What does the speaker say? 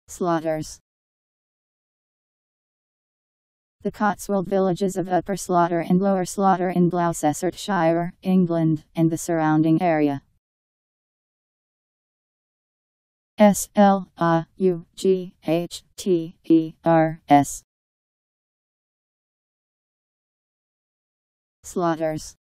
Slaughters. The Cotswold villages of Upper Slaughter and Lower Slaughter in Gloucestershire, England, and the surrounding area. Slaughters. Slaughters.